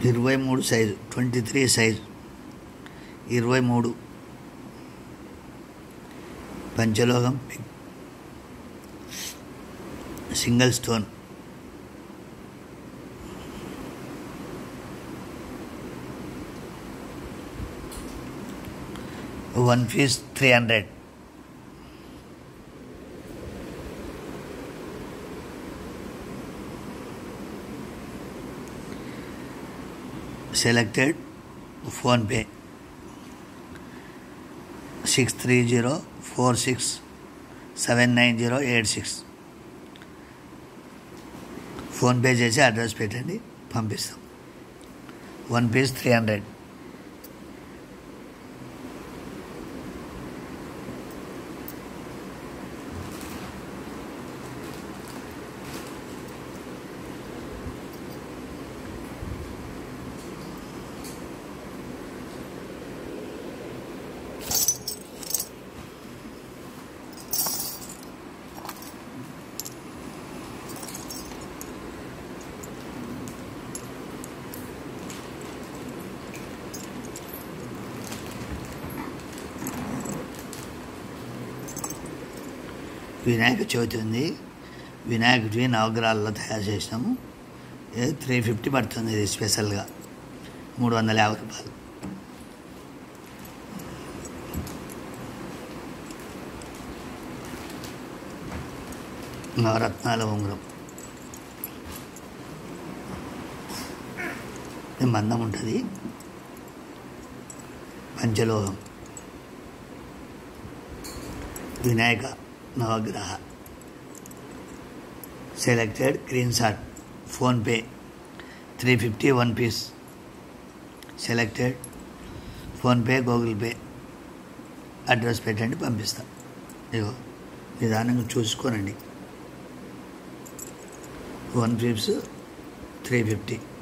23 size 23 size 23 పంచలోహం single stone one piece 300 selected phone pay 6304679086 PhonePe చేసి address పెట్టండి పంపిస్తాం 1 piece 300 వినాయక చవితి ఉంది. వినాయకుడివి నవగ్రహాలలో తయారు చేసినాము. 350 పడుతుంది. ఇది స్పెషల్గా 350 రూపాయలు. నవరత్నాల ఉంగరం మందం ఉంటుంది. పంచలోహం వినాయక నవగ్రహ selected green shot PhonePe 350 1 piece selected PhonePe Google Pay address పెట్టండి పంపిస్తాం. ఇగో నిదానంగా చూసుకోనండి. 1 piece 350